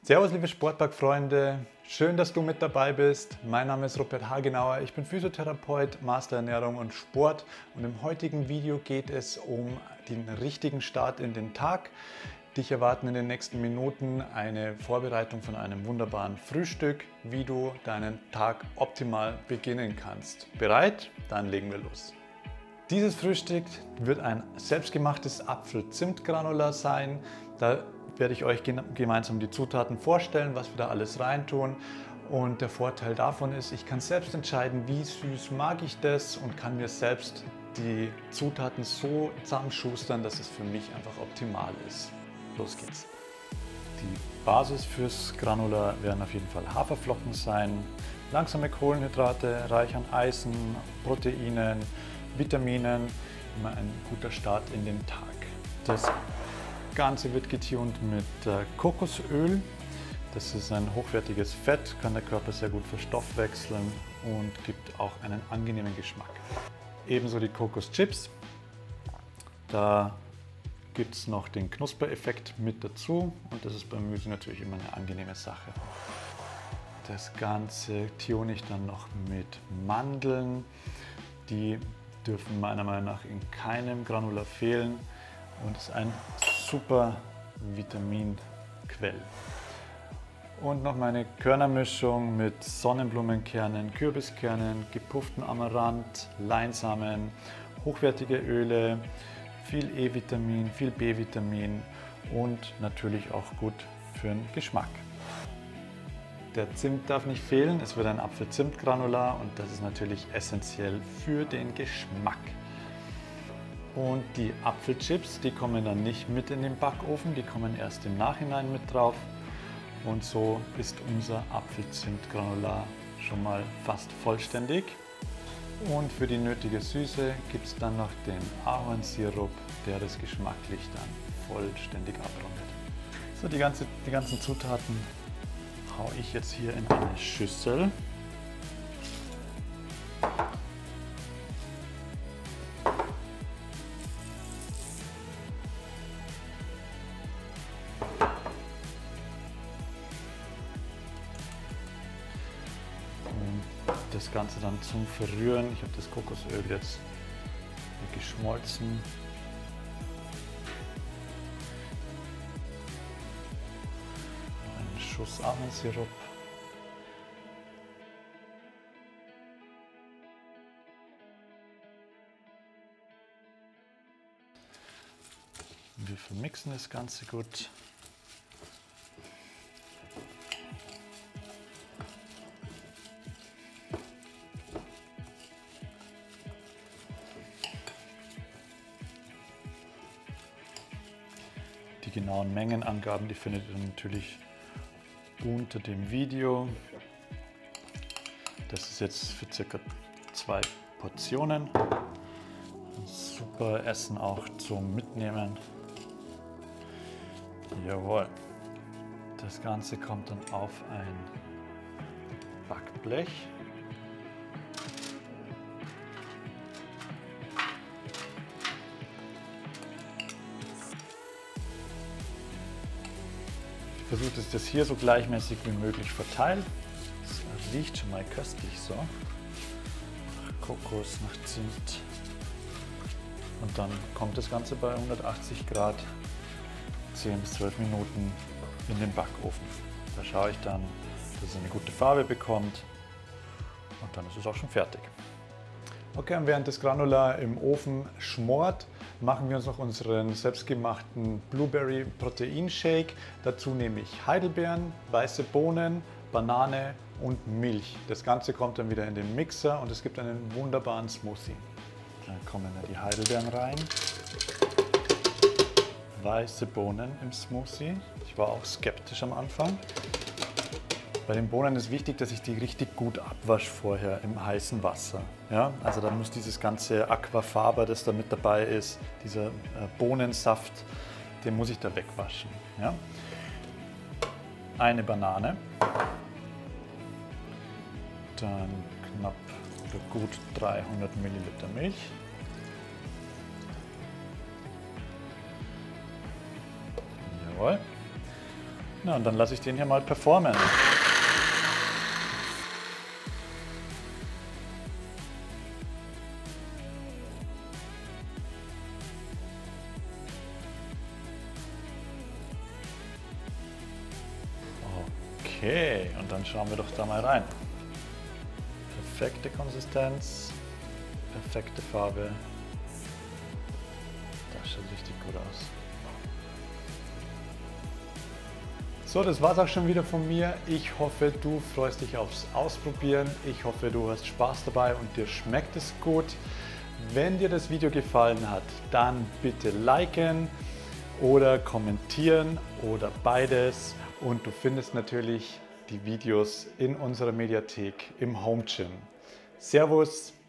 Servus liebe Sportpark-Freunde, schön, dass du mit dabei bist. Mein Name ist Rupert Hagenauer, ich bin Physiotherapeut, Master Ernährung und Sport und im heutigen Video geht es um den richtigen Start in den Tag. Dich erwarten in den nächsten Minuten eine Vorbereitung von einem wunderbaren Frühstück, wie du deinen Tag optimal beginnen kannst. Bereit? Dann legen wir los. Dieses Frühstück wird ein selbstgemachtes Apfel-Zimt-Granular sein. Da werde ich euch gemeinsam die Zutaten vorstellen, was wir da alles reintun. Und der Vorteil davon ist, ich kann selbst entscheiden, wie süß mag ich das und kann mir selbst die Zutaten so zusammenschustern, dass es für mich einfach optimal ist. Los geht's. Die Basis fürs Granular werden auf jeden Fall Haferflocken sein, langsame Kohlenhydrate, reich an Eisen, Proteinen, Vitaminen, immer ein guter Start in den Tag. Das Ganze wird getunt mit Kokosöl. Das ist ein hochwertiges Fett, kann der Körper sehr gut verstoffwechseln und gibt auch einen angenehmen Geschmack. Ebenso die Kokoschips. Da gibt es noch den Knuspereffekt mit dazu und das ist beim Müsli natürlich immer eine angenehme Sache. Das Ganze tune ich dann noch mit Mandeln. Die dürfen meiner Meinung nach in keinem Granular fehlen und ist ein super Vitaminquell. Und noch meine Körnermischung mit Sonnenblumenkernen, Kürbiskernen, gepufften Amaranth, Leinsamen, hochwertige Öle, viel E-Vitamin, viel B-Vitamin und natürlich auch gut für den Geschmack. Der Zimt darf nicht fehlen, es wird ein Apfel-Zimt-Granular und das ist natürlich essentiell für den Geschmack. Und die Apfelchips, die kommen dann nicht mit in den Backofen, die kommen erst im Nachhinein mit drauf. Und so ist unser Apfel-Zimt-Granular schon mal fast vollständig. Und für die nötige Süße gibt es dann noch den Ahornsirup, der das geschmacklich dann vollständig abrundet. So, die ganzen Zutaten haue ich jetzt hier in eine Schüssel. Das Ganze dann zum Verrühren. Ich habe das Kokosöl jetzt geschmolzen. Einen Schuss Ahornsirup. Wir vermixen das Ganze gut. Die genauen Mengenangaben, die findet ihr natürlich unter dem Video. Das ist jetzt für ca. 2 Portionen. Ein super Essen auch zum Mitnehmen. Jawohl. Das Ganze kommt dann auf ein Backblech. Ich versuche, dass ich das hier so gleichmäßig wie möglich verteile. Das riecht schon mal köstlich so. Nach Kokos, nach Zimt. Und dann kommt das Ganze bei 180 Grad 10 bis 12 Minuten in den Backofen. Da schaue ich dann, dass es eine gute Farbe bekommt und dann ist es auch schon fertig. Okay, und während das Granular im Ofen schmort, machen wir uns noch unseren selbstgemachten Blueberry Protein Shake. Dazu nehme ich Heidelbeeren, weiße Bohnen, Banane und Milch. Das Ganze kommt dann wieder in den Mixer und es gibt einen wunderbaren Smoothie. Dann kommen die Heidelbeeren rein. Weiße Bohnen im Smoothie. Ich war auch skeptisch am Anfang. Bei den Bohnen ist wichtig, dass ich die richtig gut abwasche vorher im heißen Wasser. Ja? Also da muss dieses ganze Aquafaber, das da mit dabei ist, dieser Bohnensaft, den muss ich da wegwaschen. Ja? Eine Banane, dann knapp oder gut 300 Milliliter Milch, Jawohl. Na, und dann lasse ich den hier mal performen. Okay, und dann schauen wir doch da mal rein. Perfekte Konsistenz, perfekte Farbe. Das schaut richtig gut aus. So, das war's auch schon wieder von mir. Ich hoffe, du freust dich aufs Ausprobieren. Ich hoffe, du hast Spaß dabei und dir schmeckt es gut. Wenn dir das Video gefallen hat, dann bitte liken oder kommentieren oder beides. Und du findest natürlich die Videos in unserer Mediathek im Home Gym. Servus!